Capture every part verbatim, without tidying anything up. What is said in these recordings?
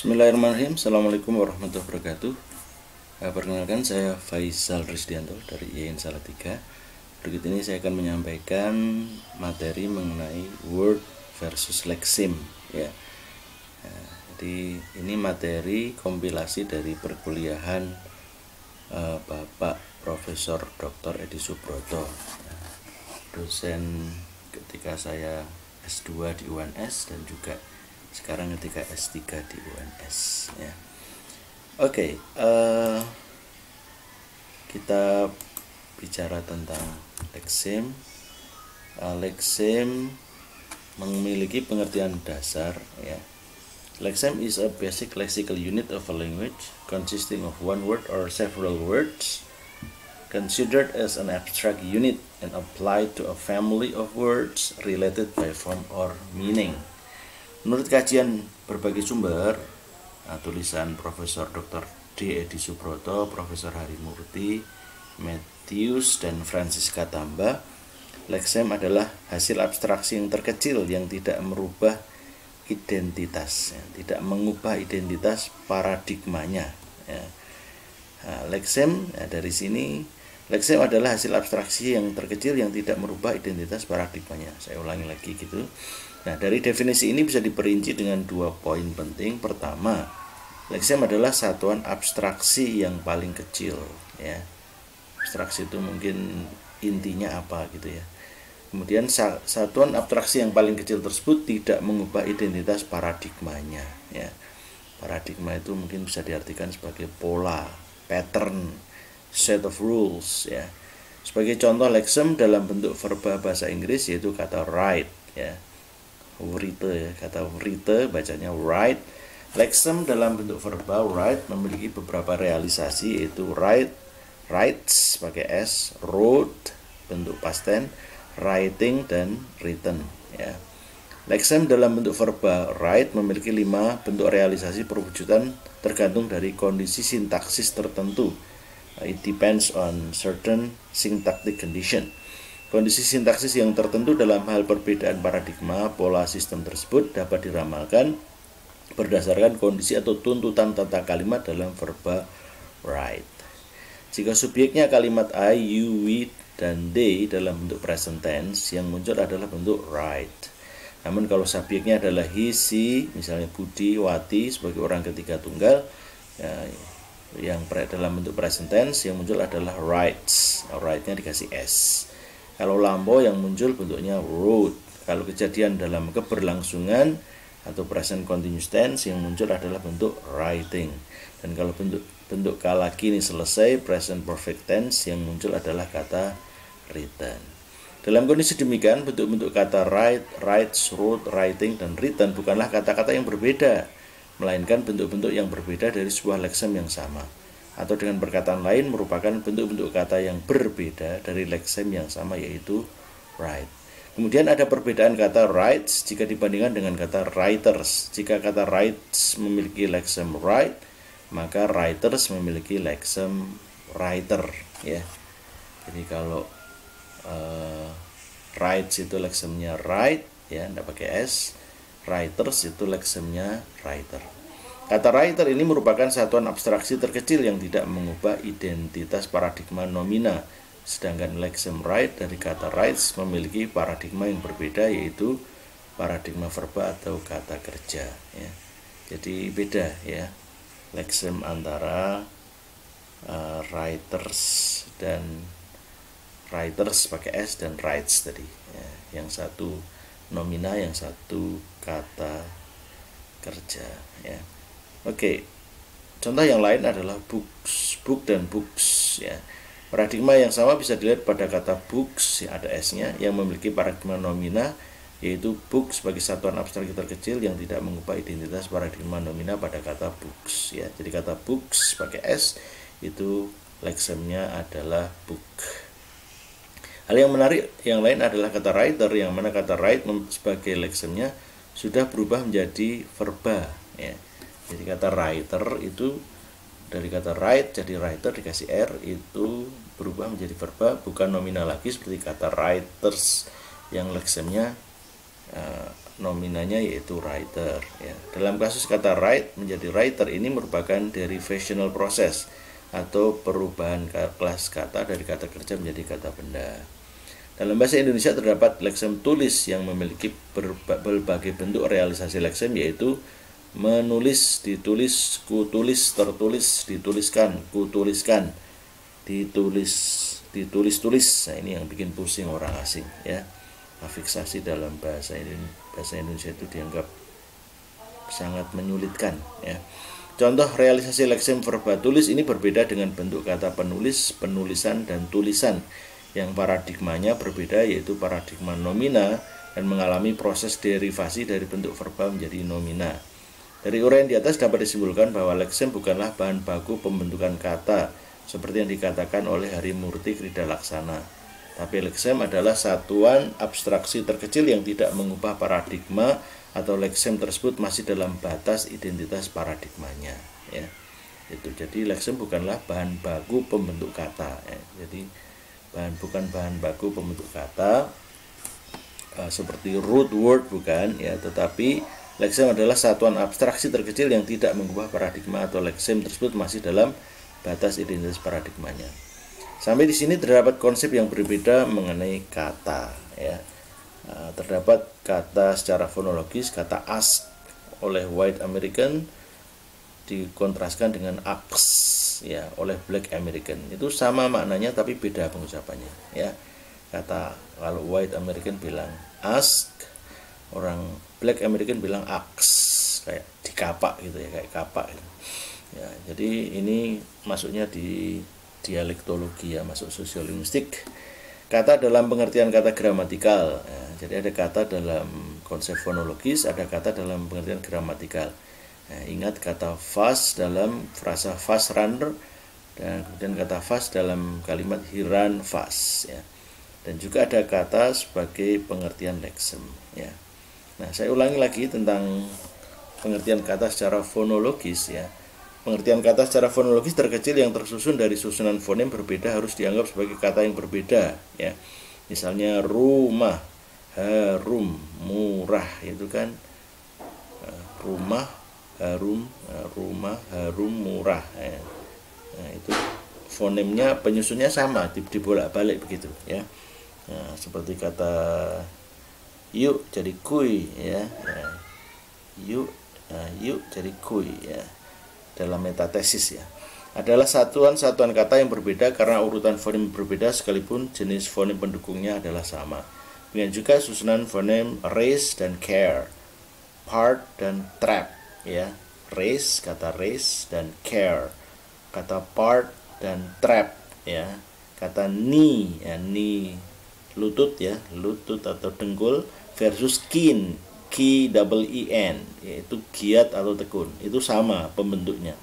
Bismillahirrahmanirrahim. Assalamualaikum warahmatullahi wabarakatuh. Nah, perkenalkan, saya Faisal Risdianto dari I A I N Salatiga. Berikut ini saya akan menyampaikan materi mengenai Word versus Lexeme ya. Nah, jadi ini materi kompilasi dari perkuliahan uh, Bapak Profesor Doktor Edi Subroto, dosen ketika saya S dua di U N S dan juga sekarang ketika S tiga di U N S ya. Oke, okay, uh, kita bicara tentang Lexeme. Uh, Lexeme memiliki pengertian dasar ya. Lexeme is a basic lexical unit of a language consisting of one word or several words, considered as an abstract unit and applied to a family of words related by form or meaning. Menurut kajian berbagai sumber, nah, tulisan Profesor Doktor D. Edi Subroto, Profesor Hari Murti, Matthews, dan Francisca Tamba, Lexeme adalah hasil abstraksi yang terkecil yang tidak merubah identitas, ya, tidak mengubah identitas paradigmanya. Ya. Nah, Lexeme, ya, dari sini, Lexeme adalah hasil abstraksi yang terkecil yang tidak merubah identitas paradigmanya. Saya ulangi lagi gitu. Nah, dari definisi ini bisa diperinci dengan dua poin penting. Pertama, Lexeme adalah satuan abstraksi yang paling kecil ya. Abstraksi itu mungkin intinya apa gitu ya. Kemudian satuan abstraksi yang paling kecil tersebut tidak mengubah identitas paradigmanya ya. Paradigma itu mungkin bisa diartikan sebagai pola, pattern, set of rules ya. Sebagai contoh, Lexeme dalam bentuk verba bahasa Inggris yaitu kata write ya. Write ya, kata write bacanya write. Lexeme dalam bentuk verba write memiliki beberapa realisasi yaitu write, writes pakai s, wrote bentuk past tense, writing, dan written ya. Lexeme dalam bentuk verba write memiliki lima bentuk realisasi perwujudan tergantung dari kondisi sintaksis tertentu. It depends on certain syntactic condition. Kondisi sintaksis yang tertentu dalam hal perbedaan paradigma pola sistem tersebut dapat diramalkan berdasarkan kondisi atau tuntutan tata kalimat dalam verba write. Jika subjeknya kalimat I, you, we, dan they dalam bentuk present tense, yang muncul adalah bentuk write. Namun kalau subjeknya adalah he, she, misalnya Budi, Wati sebagai orang ketiga tunggal, ya, yang dalam bentuk present tense, yang muncul adalah writes. Write-nya dikasih s. Kalau lampau yang muncul bentuknya wrote. Kalau kejadian dalam keberlangsungan atau present continuous tense, yang muncul adalah bentuk writing. Dan kalau bentuk bentuk kala kini selesai, present perfect tense, yang muncul adalah kata written. Dalam kondisi demikian, bentuk-bentuk kata write, writes, wrote, writing, dan written bukanlah kata-kata yang berbeda, melainkan bentuk-bentuk yang berbeda dari sebuah lexeme yang sama. Atau dengan perkataan lain, merupakan bentuk-bentuk kata yang berbeda dari lexeme yang sama, yaitu write. Kemudian ada perbedaan kata writes jika dibandingkan dengan kata writers. Jika kata writes memiliki lexeme write, maka writers memiliki lexeme writer ya. Jadi kalau uh, writes itu lexemenya write ya, tidak pakai s. Writers itu lexemenya writer. Kata writer ini merupakan satuan abstraksi terkecil yang tidak mengubah identitas paradigma nomina, sedangkan lexeme write dari kata writes memiliki paradigma yang berbeda, yaitu paradigma verba atau kata kerja ya. Jadi beda ya lexeme antara uh, writers dan writers pakai s dan writes tadi ya. Yang satu nomina, yang satu kata kerja ya. Oke, contoh yang lain adalah books, book dan books ya. Paradigma yang sama bisa dilihat pada kata books, ya, ada s-nya, yang memiliki paradigma nomina, yaitu book sebagai satuan abstraksi terkecil yang tidak mengubah identitas paradigma nomina pada kata books ya. Jadi kata books pakai s itu lexemenya adalah book. Hal yang menarik yang lain adalah kata writer, yang mana kata write sebagai lexemenya sudah berubah menjadi verba ya. Jadi kata writer itu dari kata write jadi writer dikasih r, itu berubah menjadi verba, bukan nomina lagi seperti kata writers yang lexemenya uh, nominanya yaitu writer ya. Dalam kasus kata write menjadi writer ini merupakan derivational process atau perubahan kelas kata dari kata kerja menjadi kata benda. Dalam bahasa Indonesia terdapat leksem tulis yang memiliki berbagai bentuk realisasi leksem, yaitu menulis, ditulis, kutulis, tertulis, dituliskan, kutuliskan, ditulis, ditulis-tulis. Nah, ini yang bikin pusing orang asing ya. Afiksasi dalam bahasa Indonesia, bahasa Indonesia itu dianggap sangat menyulitkan ya. Contoh realisasi leksem verba tulis ini berbeda dengan bentuk kata penulis, penulisan, dan tulisan yang paradigmanya berbeda, yaitu paradigma nomina dan mengalami proses derivasi dari bentuk verba menjadi nomina. Dari uraian di atas dapat disimpulkan bahwa leksem bukanlah bahan baku pembentukan kata seperti yang dikatakan oleh Harimurti Krida Laksana, tapi leksem adalah satuan abstraksi terkecil yang tidak mengubah paradigma atau leksem tersebut masih dalam batas identitas paradigmanya ya. Itu jadi leksem bukanlah bahan baku pembentuk kata ya. Jadi bahan bukan bahan baku pembentuk kata uh, seperti root word bukan ya, tetapi leksem adalah satuan abstraksi terkecil yang tidak mengubah paradigma atau leksem tersebut masih dalam batas identitas paradigmanya. Sampai di sini terdapat konsep yang berbeda mengenai kata ya. Uh, terdapat kata secara fonologis, kata ask oleh white American dikontraskan dengan ask ya oleh black American. Itu sama maknanya tapi beda pengucapannya ya. Kata kalau white American bilang ask, orang black American bilang ask, kayak dikapak gitu ya, kayak kapak gitu. Ya, jadi ini masuknya di dialektologi ya, masuk sosiolinguistik. Kata dalam pengertian kata gramatikal ya, jadi ada kata dalam konsep fonologis, ada kata dalam pengertian gramatikal. Nah, ingat kata fast dalam frasa fast runner dan kemudian kata fast dalam kalimat he ran fast ya. Dan juga ada kata sebagai pengertian leksem ya. Nah, saya ulangi lagi tentang pengertian kata secara fonologis ya. Pengertian kata secara fonologis terkecil yang tersusun dari susunan fonem berbeda harus dianggap sebagai kata yang berbeda ya. Misalnya rumah, harum, murah, itu kan rumah, harum, rumah, harum, murah ya. Nah, itu fonemnya, penyusunnya sama, dibolak-balik begitu ya. Nah, seperti kata yuk jadi kui ya. Nah, yuk, nah, yuk jadi kui ya. Dalam metatesis ya, adalah satuan-satuan kata yang berbeda karena urutan fonem berbeda sekalipun jenis fonem pendukungnya adalah sama. Dengan juga susunan fonem raise dan care, part dan trap ya. Raise, kata raise, dan care, kata part dan trap ya. Kata knee ya, knee lutut ya, lutut atau dengkul, versus kin, K double E N, yaitu giat atau tekun. Itu sama pembentuknya.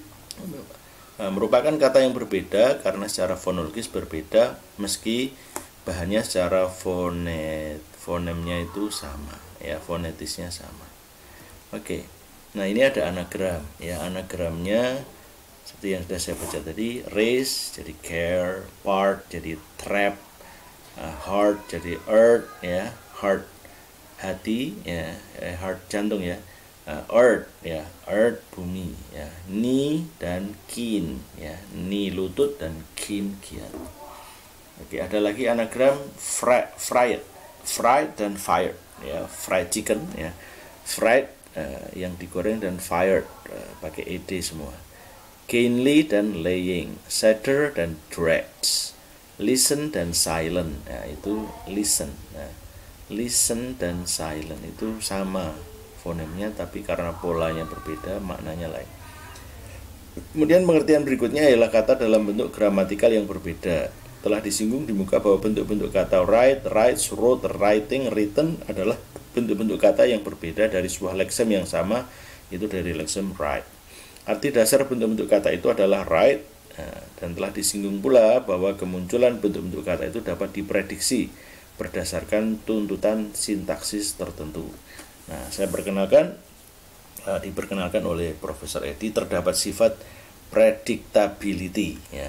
Nah, merupakan kata yang berbeda karena secara fonologis berbeda meski bahannya secara fonet fonemnya itu sama ya, fonetisnya sama. Oke. Nah, ini ada anagram ya. Anagramnya seperti yang sudah saya baca tadi, raise jadi care, part jadi trap, uh, heart jadi earth ya, heart hati ya, eh, heart jantung ya, uh, earth ya, earth bumi ya, knee dan kin ya, knee lutut dan kin giat. Oke, ada lagi anagram fried, fried, fried dan fired ya, fried chicken ya, fried uh, yang digoreng dan fired uh, pakai ed semua. Keenly dan laying, sadder dan dreads, listen dan silent, nah itu listen. Nah, listen dan silent itu sama fonemnya tapi karena polanya berbeda maknanya lain. Kemudian pengertian berikutnya ialah kata dalam bentuk gramatikal yang berbeda. Telah disinggung di muka bahwa bentuk-bentuk kata write, writes, wrote, writing, written adalah bentuk-bentuk kata yang berbeda dari sebuah leksem yang sama, yaitu dari leksem write. Arti dasar bentuk-bentuk kata itu adalah write, dan telah disinggung pula bahwa kemunculan bentuk-bentuk kata itu dapat diprediksi berdasarkan tuntutan sintaksis tertentu. Nah, saya perkenalkan, uh, diperkenalkan oleh Profesor Edi, terdapat sifat predictability, ya,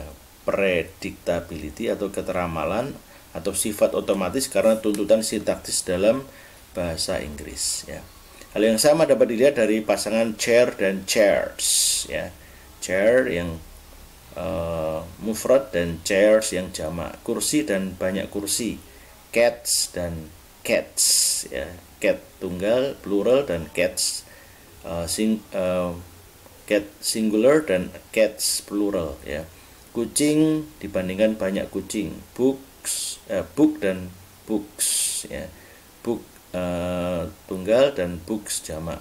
predictability atau keteramalan atau sifat otomatis karena tuntutan sintaksis dalam bahasa Inggris ya. Hal yang sama dapat dilihat dari pasangan chair dan chairs ya. Chair yang uh, mufrad dan chairs yang jamak, kursi dan banyak kursi, cats dan cats ya. Cat tunggal plural dan cats uh, sing, uh, cat singular dan cats plural ya. Kucing dibandingkan banyak kucing, books uh, book dan books ya. Book uh, tunggal dan books jamak,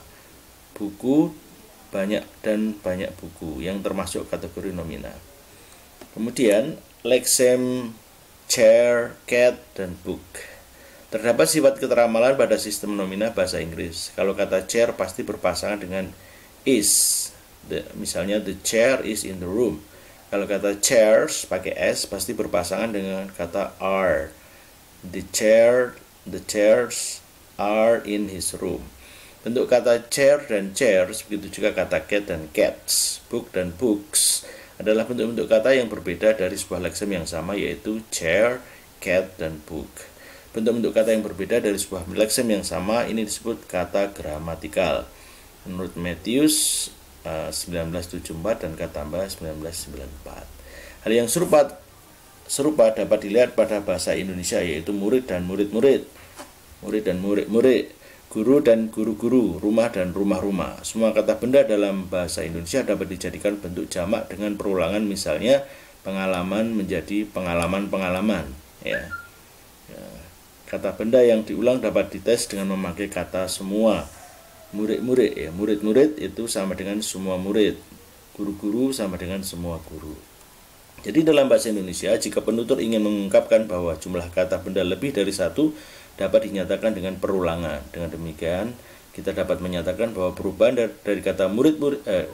buku banyak dan banyak buku yang termasuk kategori nominal. Kemudian lexem chair, cat dan book. Terdapat sifat keteramalan pada sistem nominal bahasa Inggris. Kalau kata chair pasti berpasangan dengan is. The, misalnya the chair is in the room. Kalau kata chairs pakai s pasti berpasangan dengan kata are. The chair, the chairs are in his room. Bentuk kata chair dan chairs, begitu juga kata cat dan cats, book dan books adalah bentuk-bentuk kata yang berbeda dari sebuah leksem yang sama, yaitu chair, cat, dan book. Bentuk-bentuk kata yang berbeda dari sebuah leksem yang sama ini disebut kata gramatikal. Menurut Matthews uh, seribu sembilan ratus tujuh puluh empat dan kata tambah seribu sembilan ratus sembilan puluh empat. Hal yang serupa serupa dapat dilihat pada bahasa Indonesia, yaitu murid dan murid-murid, murid dan murid-murid, guru dan guru-guru, rumah dan rumah-rumah. Semua kata benda dalam bahasa Indonesia dapat dijadikan bentuk jamak dengan perulangan, misalnya pengalaman menjadi pengalaman-pengalaman ya. Ya. Kata benda yang diulang dapat dites dengan memakai kata semua. Murid-murid ya, murid-murid itu sama dengan semua murid. Guru-guru sama dengan semua guru. Jadi dalam bahasa Indonesia, jika penutur ingin mengungkapkan bahwa jumlah kata benda lebih dari satu, dapat dinyatakan dengan perulangan. Dengan demikian, kita dapat menyatakan bahwa perubahan dari, dari kata murid-murid eh,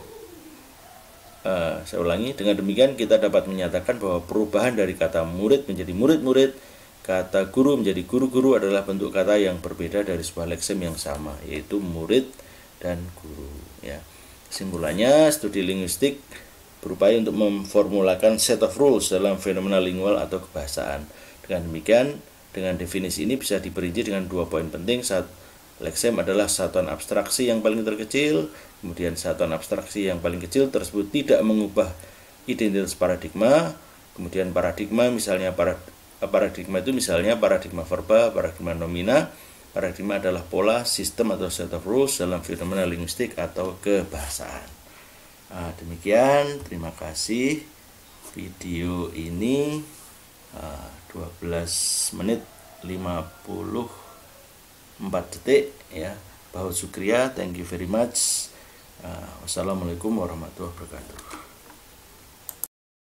eh, saya ulangi, dengan demikian kita dapat menyatakan bahwa perubahan dari kata murid menjadi murid-murid, kata guru menjadi guru-guru adalah bentuk kata yang berbeda dari sebuah leksem yang sama, yaitu murid dan guru ya. Kesimpulannya, studi linguistik berupaya untuk memformulakan set of rules dalam fenomena lingual atau kebahasaan. Dengan demikian, dengan definisi ini bisa diperinci dengan dua poin penting. Saat leksem adalah satuan abstraksi yang paling terkecil, kemudian satuan abstraksi yang paling kecil tersebut tidak mengubah identitas paradigma. Kemudian paradigma misalnya para paradigma itu misalnya paradigma verba, paradigma nomina. Paradigma adalah pola, sistem atau set of rules dalam fenomena linguistik atau kebahasaan. Nah, demikian, terima kasih. Video ini uh, dua belas menit lima puluh empat detik ya. Bahwa Sukriya, thank you very much. Uh, wassalamualaikum warahmatullahi wabarakatuh.